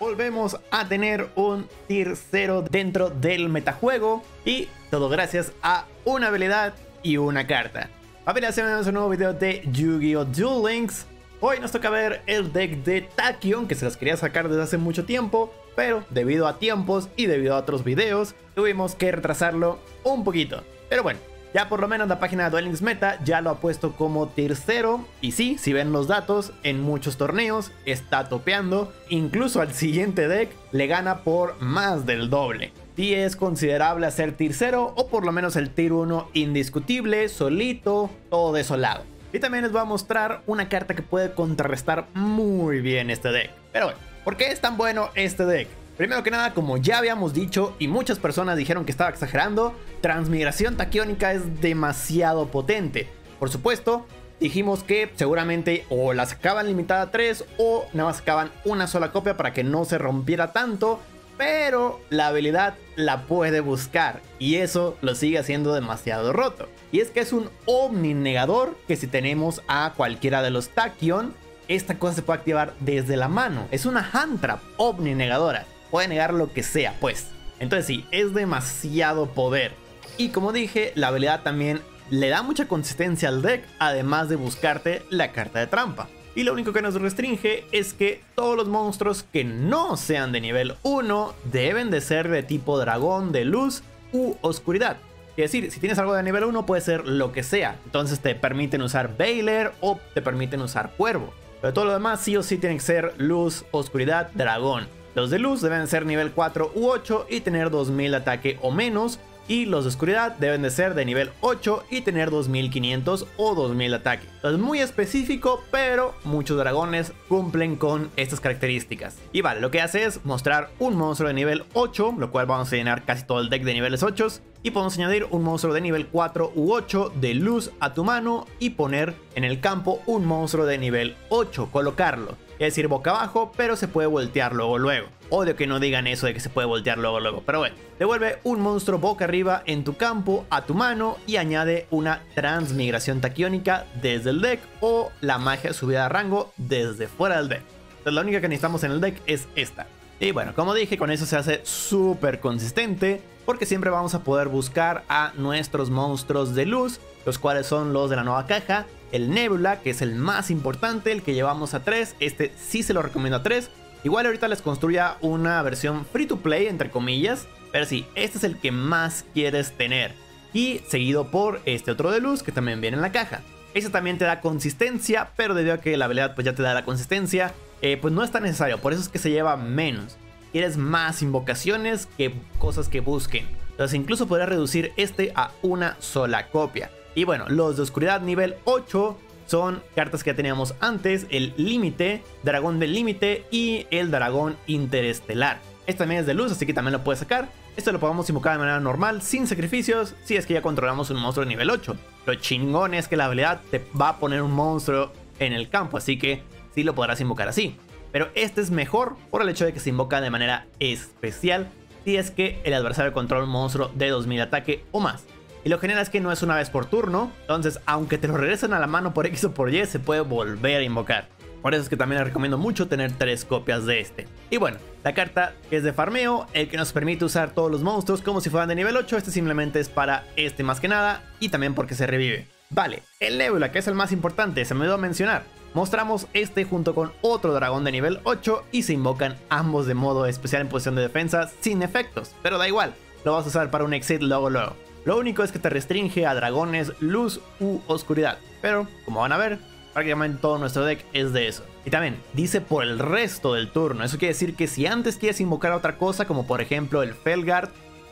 volvemos a tener un tier 0 dentro del metajuego y todo gracias a una habilidad y una carta. Familia, bienvenidos a un nuevo video de Yu-Gi-Oh! Duel Links. Hoy nos toca ver el deck de Tachyon, que se los quería sacar desde hace mucho tiempo, pero debido a tiempos y debido a otros videos tuvimos que retrasarlo un poquito. Pero bueno, ya por lo menos la página de Duel Links Meta ya lo ha puesto como tier 0. Y sí, si ven los datos, en muchos torneos está topeando. Incluso al siguiente deck le gana por más del doble. Sí es considerable hacer tier 0 o por lo menos el tier 1 indiscutible, solito, todo desolado. Y también les voy a mostrar una carta que puede contrarrestar muy bien este deck. Pero bueno, ¿por qué es tan bueno este deck? Primero que nada, como ya habíamos dicho y muchas personas dijeron que estaba exagerando, Transmigración Taquiónica es demasiado potente. Por supuesto, dijimos que seguramente o la sacaban limitada a 3 o nada más sacaban una sola copia para que no se rompiera tanto. Pero la habilidad la puede buscar y eso lo sigue haciendo demasiado roto. Y es que es un Omni Negador que si tenemos a cualquiera de los Tachyon, esta cosa se puede activar desde la mano. Es una Hand Trap Omni Negadora. Puede negar lo que sea, pues. Entonces sí, es demasiado poder. Y como dije, la habilidad también le da mucha consistencia al deck, además de buscarte la carta de trampa. Y lo único que nos restringe es que todos los monstruos que no sean de nivel 1 deben de ser de tipo dragón, de luz u oscuridad. Es decir, si tienes algo de nivel 1 puede ser lo que sea. Entonces te permiten usar Veiler o te permiten usar Cuervo. Pero todo lo demás sí o sí tiene que ser luz, oscuridad, dragón. Los de luz deben ser nivel 4 u 8 y tener 2000 de ataque o menos. Y los de oscuridad deben de ser de nivel 8 y tener 2500 o 2000 de ataque. Entonces muy específico, pero muchos dragones cumplen con estas características. Y vale, lo que hace es mostrar un monstruo de nivel 8, lo cual vamos a llenar casi todo el deck de niveles 8. Y podemos añadir un monstruo de nivel 4 u 8 de luz a tu mano y poner en el campo un monstruo de nivel 8, colocarlo. Es decir, boca abajo, pero se puede voltear luego. Odio que no digan eso de que se puede voltear luego. Pero bueno, devuelve un monstruo boca arriba en tu campo a tu mano y añade una Transmigración Taquiónica desde el deck o la magia subida de rango desde fuera del deck. Entonces la única que necesitamos en el deck es esta. Y bueno, como dije, con eso se hace súper consistente porque siempre vamos a poder buscar a nuestros monstruos de luz, los cuales son los de la nueva caja. El Nebula, que es el más importante, el que llevamos a 3. Este sí se lo recomiendo a 3. Igual ahorita les construya una versión free to play, entre comillas. Pero sí, este es el que más quieres tener. Y seguido por este otro de luz que también viene en la caja. Este también te da consistencia, pero debido a que la habilidad pues ya te da la consistencia, pues no es tan necesario. Por eso es que se lleva menos. Quieres más invocaciones que cosas que busquen. Entonces incluso podrás reducir este a una sola copia. Y bueno, los de oscuridad nivel 8 son cartas que ya teníamos antes. El límite, dragón del límite y el dragón interestelar. Este también es de luz, así que también lo puedes sacar. Esto lo podemos invocar de manera normal, sin sacrificios, si es que ya controlamos un monstruo de nivel 8. Lo chingón es que la habilidad te va a poner un monstruo en el campo, así que sí lo podrás invocar así. Pero este es mejor por el hecho de que se invoca de manera especial si es que el adversario controla un monstruo de 2000 de ataque o más. Y lo general es que no es una vez por turno, entonces aunque te lo regresen a la mano por X o por Y, se puede volver a invocar. Por eso es que también les recomiendo mucho tener 3 copias de este. Y bueno, la carta que es de farmeo, el que nos permite usar todos los monstruos como si fueran de nivel 8, este simplemente es para este más que nada y también porque se revive. Vale, el Nebula, que es el más importante, se me olvidó mencionar. Mostramos este junto con otro dragón de nivel 8 y se invocan ambos de modo especial en posición de defensa sin efectos, pero da igual, lo vas a usar para un exit luego. Lo único es que te restringe a dragones, luz u oscuridad, pero como van a ver, prácticamente todo nuestro deck es de eso. Y también dice por el resto del turno, eso quiere decir que si antes quieres invocar a otra cosa, como por ejemplo el Felguard,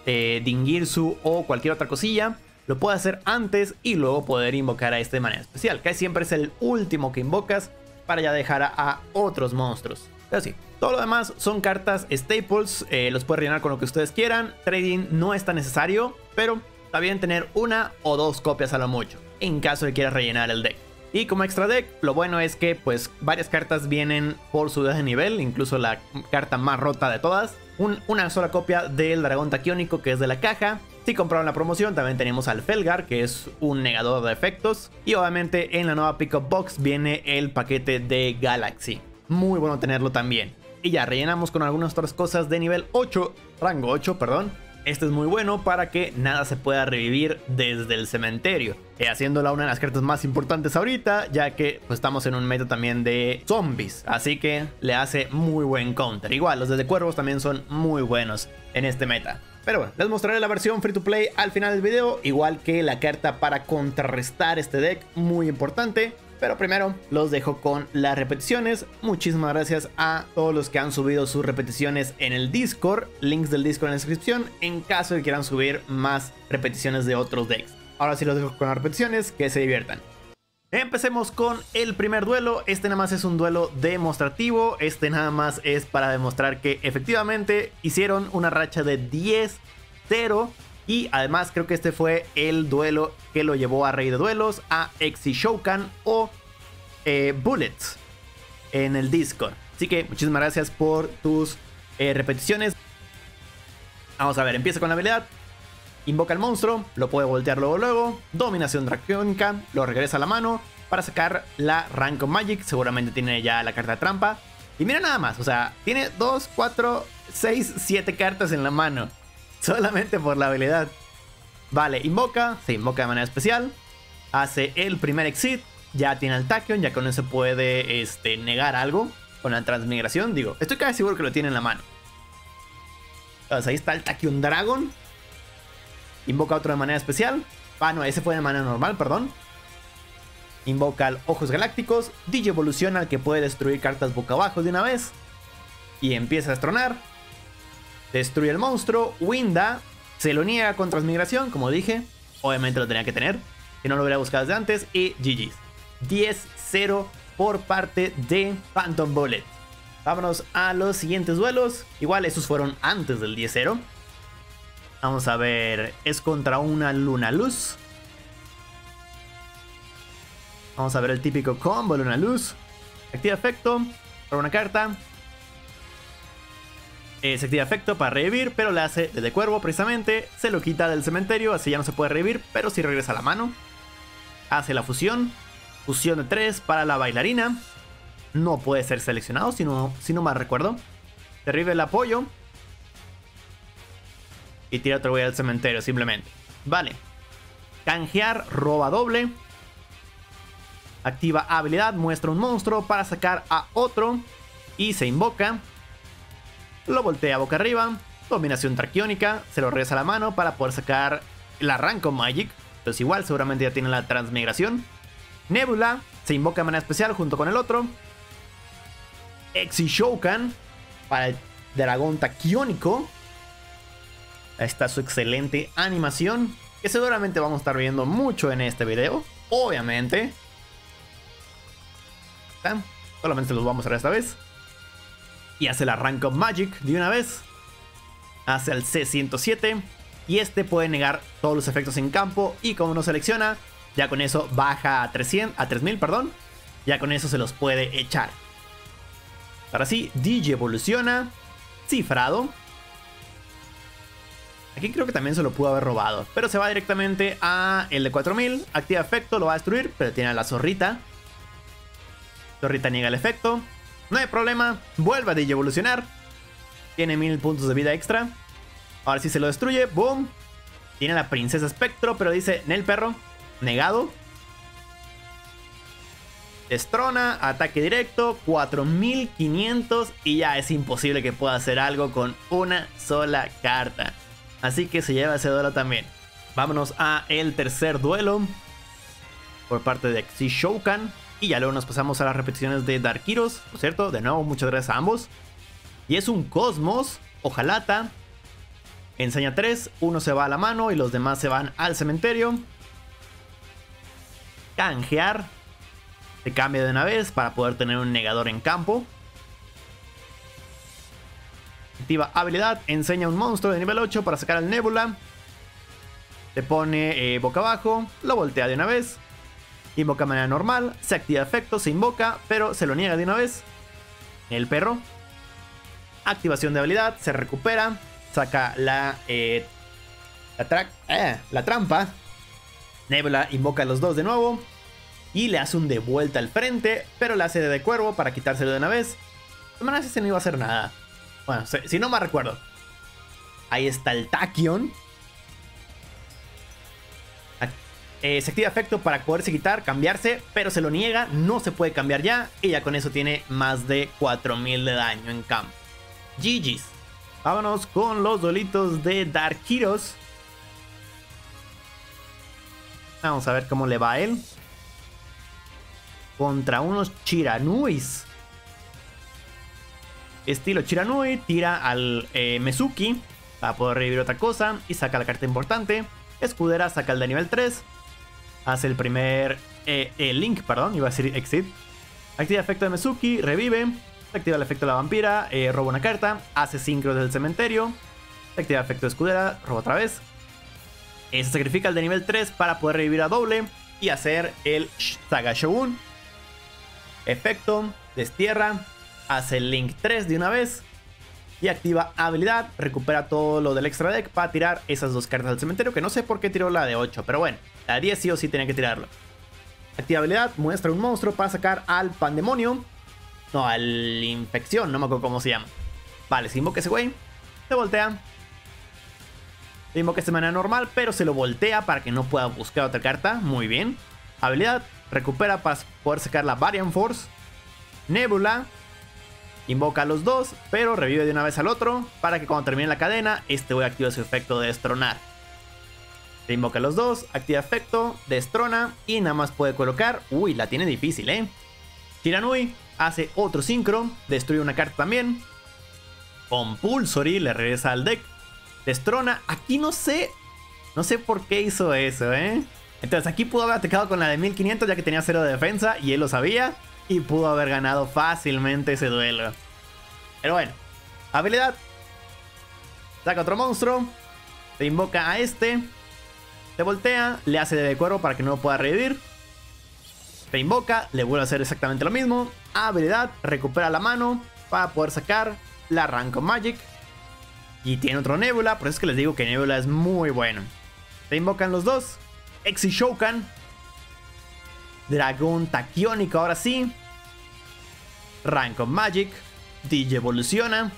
Dingirsu o cualquier otra cosilla, lo puedes hacer antes y luego poder invocar a este de manera especial. Casi siempre es el último que invocas para ya dejar a otros monstruos. Pero sí, todo lo demás son cartas staples, los puedes rellenar con lo que ustedes quieran. Trading no es tan necesario, pero está bien tener una o 2 copias a lo mucho, en caso de quieras rellenar el deck. Y como extra deck, lo bueno es que pues varias cartas vienen por su de nivel, incluso la carta más rota de todas. Una sola copia del dragón taquiónico que es de la caja. Si compraron la promoción también tenemos al Felguard, que es un negador de efectos. Y obviamente en la nueva Pickup Box viene el paquete de Galaxy. Muy bueno tenerlo también. y ya rellenamos con algunas otras cosas de nivel 8, rango 8, perdón. Este es muy bueno para que nada se pueda revivir desde el cementerio, haciéndola una de las cartas más importantes ahorita, ya que pues, estamos en un meta también de zombies, así que le hace muy buen counter. Igual los de cuervos también son muy buenos en este meta. Pero bueno, les mostraré la versión free to play al final del video, igual que la carta para contrarrestar este deck, muy importante. Pero primero los dejo con las repeticiones. Muchísimas gracias a todos los que han subido sus repeticiones en el Discord. Links del Discord en la descripción en caso de que quieran subir más repeticiones de otros decks. Ahora sí los dejo con las repeticiones, que se diviertan. Empecemos con el primer duelo. Este nada más es un duelo demostrativo. Este nada más es para demostrar que efectivamente hicieron una racha de 10-0. Y además creo que este fue el duelo que lo llevó a Rey de Duelos, a Exishokan o Bullets en el Discord. Así que muchísimas gracias por tus repeticiones. Vamos a ver, empieza con la habilidad. Invoca al monstruo, lo puede voltear luego. Dominación dracónica, lo regresa a la mano para sacar la Rank of Magic. Seguramente tiene ya la carta trampa. Y mira nada más, o sea, tiene 2, 4, 6, 7 cartas en la mano. Solamente por la habilidad. Vale, invoca, se invoca de manera especial. Hace el primer exit. Ya tiene el Tachyon, ya con eso puede negar algo con la transmigración. Digo, estoy casi seguro que lo tiene en la mano. Entonces ahí está el Tachyon Dragon. Invoca otro de manera especial. Ah, no, ese fue de manera normal, perdón. Invoca al Ojos Galácticos. Digievoluciona al que puede destruir cartas boca abajo de una vez. Y empieza a destronar. Destruye el monstruo. Winda. Se lo niega con transmigración, como dije. Obviamente lo tenía que tener. Que no lo hubiera buscado desde antes. Y GG's. 10-0 por parte de Phantom Bullet. Vámonos a los siguientes duelos. Igual esos fueron antes del 10-0. Vamos a ver. Es contra una Luna Luz. Vamos a ver el típico combo Luna Luz. Activa efecto. Por una carta. Se activa efecto para revivir, pero le hace de cuervo precisamente. Se lo quita del cementerio, así ya no se puede revivir, pero sí regresa a la mano. Hace la fusión. Fusión de 3 para la bailarina. No puede ser seleccionado, si no mal recuerdo. Se revive el apoyo. Y tira otro güey al cementerio, simplemente. Vale. Canjear, roba doble. Activa habilidad, muestra un monstruo para sacar a otro. Y se invoca. Lo voltea boca arriba. Dominación traquiónica. Se lo regresa a la mano para poder sacar la Rank of Magic. Entonces igual seguramente ya tiene la transmigración. Nebula. Se invoca de manera especial junto con el otro. Exishokan. Para el dragón taquiónico. Ahí está su excelente animación. Que seguramente vamos a estar viendo mucho en este video. Obviamente. Solamente los vamos a ver esta vez. Y hace la Rank of Magic de una vez. Hace el C107. Y este puede negar todos los efectos en campo. Y como no selecciona, ya con eso baja a 3000, perdón. Ya con eso se los puede echar. Ahora sí, digievoluciona. Cifrado. Aquí creo que también se lo pudo haber robado. Pero se va directamente a el de 4000. Activa efecto, lo va a destruir. Pero tiene a la zorrita. Zorrita niega el efecto. No hay problema, vuelve a digievolucionar. Tiene 1000 puntos de vida extra. Ahora sí se lo destruye, boom. Tiene la princesa espectro, pero dice, Nel perro, negado. Destrona, ataque directo, 4500. Y ya es imposible que pueda hacer algo con una sola carta. Así que se lleva ese duelo también. Vámonos a el tercer duelo. Por parte de Exishokan. Y ya luego nos pasamos a las repeticiones de Dark Heroes. Por cierto, de nuevo, muchas gracias a ambos. Y es un Cosmos, Ojalata. Enseña 3, uno se va a la mano y los demás se van al cementerio. Canjear. Se cambia de una vez para poder tener un negador en campo. Activa habilidad, enseña un monstruo de nivel 8 para sacar al Nebula. Se pone boca abajo, lo voltea de una vez. Invoca de manera normal, se activa efecto, se invoca, pero se lo niega de una vez. El perro. Activación de habilidad, se recupera, saca la trampa. Nebula invoca a los dos de nuevo y le hace un de vuelta al frente, pero le hace de cuervo para quitárselo de una vez. De manera ese no iba a hacer nada. Bueno, si no me recuerdo. Ahí está el Tachyon. Se activa efecto para poderse quitar, cambiarse, pero se lo niega, no se puede cambiar ya. Y ya con eso tiene más de 4000 de daño en campo. GG's. Vámonos con los dolitos de Dark Heroes. Vamos a ver cómo le va a él. Contra unos Chiranuis. Estilo Chiranui, tira al Mezuki para poder revivir otra cosa y saca la carta importante. Escudera saca el de nivel 3. Hace el primer Link, perdón, iba a decir Exit. Activa efecto de Mezuki, revive. Se activa el efecto de la vampira, roba una carta. Hace sincro del cementerio. Se activa el efecto de escudera, roba otra vez. Se sacrifica el de nivel 3 para poder revivir a doble y hacer el Saga Shogun. Efecto, destierra. Hace el Link 3 de una vez. Y activa habilidad. Recupera todo lo del extra deck para tirar esas dos cartas del cementerio. Que no sé por qué tiró la de 8. Pero bueno, la de 10 sí o sí tenía que tirarlo. Activa habilidad. Muestra un monstruo para sacar al Pandemonio. No, al Infección. No me acuerdo cómo se llama. Vale, se invoca ese güey. Se voltea. Se invoca de manera normal. Pero se lo voltea para que no pueda buscar otra carta. Muy bien. Habilidad. Recupera para poder sacar la Variant Force. Nebula. Invoca a los dos, pero revive de una vez al otro para que cuando termine la cadena, este güey activa su efecto de destronar. Se invoca a los dos, activa efecto, destrona y nada más puede colocar... Uy, la tiene difícil, Chiranui hace otro sincro, destruye una carta también. Compulsory le regresa al deck. Destrona, aquí no sé por qué hizo eso, Entonces aquí pudo haber atacado con la de 1500 ya que tenía 0 de defensa y él lo sabía. Y pudo haber ganado fácilmente ese duelo. Pero bueno. Habilidad. Saca otro monstruo. Se invoca a este. Se voltea. Le hace de cuervo para que no lo pueda revivir. Se invoca. Le vuelve a hacer exactamente lo mismo. Habilidad. Recupera la mano. Para poder sacar la Rank of Magic. Y tiene otro Nebula. Por eso es que les digo que Nebula es muy bueno. Se invocan los dos. Exishokan. Dragón Taquiónico, ahora sí. Rank of Magic. DJ evoluciona.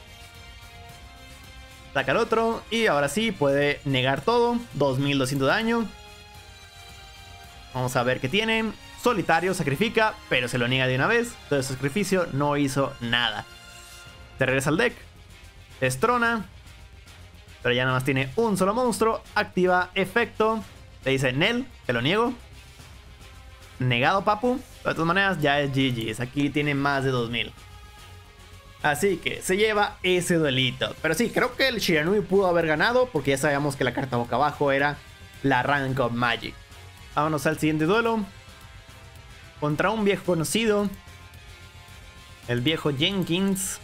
Saca el otro. Y ahora sí puede negar todo. 2200 de daño. Vamos a ver qué tiene. Solitario, sacrifica, pero se lo niega de una vez. Entonces su sacrificio no hizo nada. Se regresa al deck. Destrona. Pero ya nada más tiene un solo monstruo. Activa efecto. Le dice Nel, te lo niego. Negado, papu. De todas maneras, ya es GG's. Aquí tiene más de 2000. Así que se lleva ese duelito. Pero sí, creo que el Shiranui pudo haber ganado. Porque ya sabíamos que la carta boca abajo era la Rank of Magic. Vámonos al siguiente duelo. Contra un viejo conocido. El viejo Jenkins.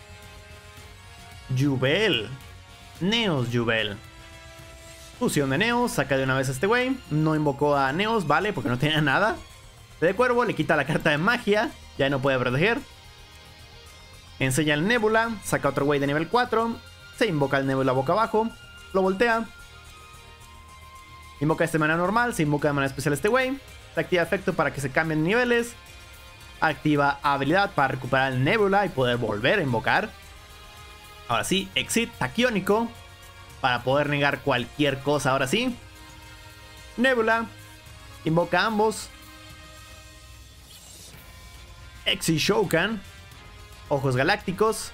Jubel. Neos Jubel. Fusión de Neos. Saca de una vez a este güey. No invocó a Neos, vale, porque no tenía nada. De cuervo, le quita la carta de magia. Ya no puede proteger. Enseña el Nebula. Saca otro güey de nivel 4. Se invoca el Nebula boca abajo. Lo voltea. Invoca de manera normal. Se invoca de manera especial este güey. Se activa efecto para que se cambien niveles. Activa habilidad para recuperar el Nebula y poder volver a invocar. Ahora sí, Exit Taquiónico. Para poder negar cualquier cosa ahora sí. Nebula. Invoca a ambos. Exishokan. Ojos galácticos.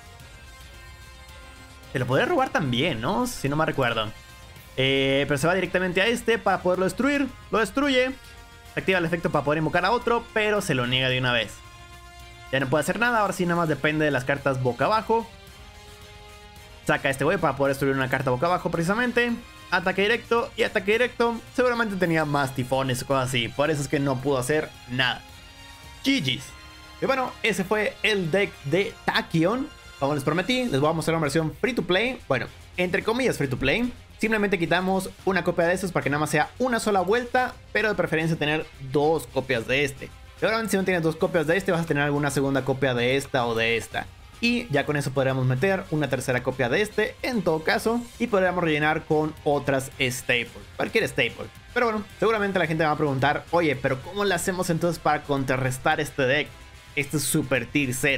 Se lo podría robar también, ¿no? Si no me recuerdo. Pero se va directamente a este para poderlo destruir. Lo destruye. Activa el efecto para poder invocar a otro, pero se lo niega de una vez. Ya no puede hacer nada. Ahora sí nada más depende de las cartas boca abajo. Saca a este güey para poder destruir una carta boca abajo precisamente. Ataque directo y ataque directo. Seguramente tenía más tifones o cosas así. Por eso es que no pudo hacer nada. GG's. Y bueno, ese fue el deck de Tachyon. Como les prometí, les voy a mostrar una versión free to play. Bueno, entre comillas free to play. Simplemente quitamos una copia de estos para que nada más sea una sola vuelta. Pero de preferencia tener dos copias de este. Seguramente si no tienes dos copias de este, vas a tener alguna segunda copia de esta o de esta. Y ya con eso podríamos meter una tercera copia de este en todo caso. Y podríamos rellenar con otras staples. Cualquier staple. Pero bueno, seguramente la gente me va a preguntar, oye, pero ¿cómo le hacemos entonces para contrarrestar este deck? Este es super tier 0.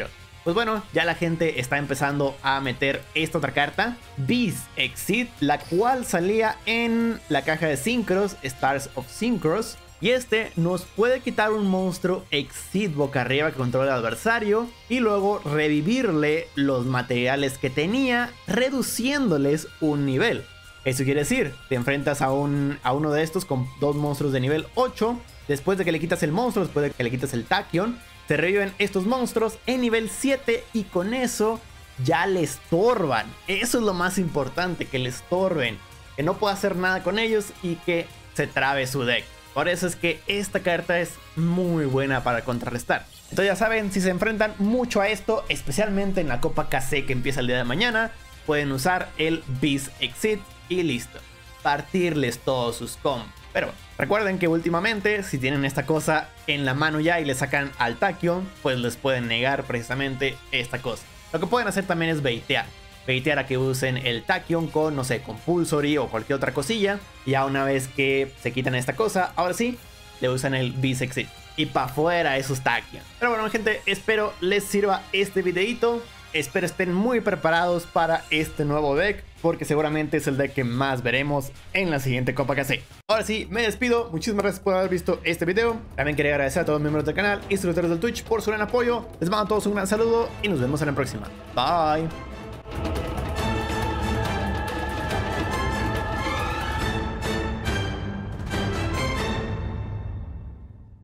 Pues bueno, ya la gente está empezando a meter esta otra carta, Beast Exit, la cual salía en la caja de Synchros, Stars of Synchros. Y este nos puede quitar un monstruo Exit boca arriba que controla al adversario y luego revivirle los materiales que tenía, reduciéndoles un nivel. Eso quiere decir, te enfrentas a uno de estos con 2 monstruos de nivel 8. Después de que le quitas el monstruo, después de que le quitas el Tachyon, se reviven estos monstruos en nivel 7 y con eso ya le estorban. Eso es lo más importante, que le estorben, que no pueda hacer nada con ellos y que se trabe su deck. Por eso es que esta carta es muy buena para contrarrestar. Entonces ya saben, si se enfrentan mucho a esto, especialmente en la Copa KC que empieza el día de mañana, pueden usar el Beast Exit y listo. Partirles todos sus combos. Pero recuerden que últimamente, si tienen esta cosa en la mano ya y le sacan al Tachyon, pues les pueden negar precisamente esta cosa. Lo que pueden hacer también es baitear. Baitear a que usen el Tachyon con, no sé, Compulsory o cualquier otra cosilla. Y ya una vez que se quitan esta cosa, ahora sí, le usan el Beast Exit. Y para afuera esos Tachyon. Pero bueno, gente, espero les sirva este videito. Espero estén muy preparados para este nuevo deck, porque seguramente es el deck que más veremos en la siguiente Copa KC. Ahora sí, me despido. Muchísimas gracias por haber visto este video. También quería agradecer a todos los miembros del canal y suscriptores del Twitch por su gran apoyo. Les mando a todos un gran saludo y nos vemos en la próxima. Bye.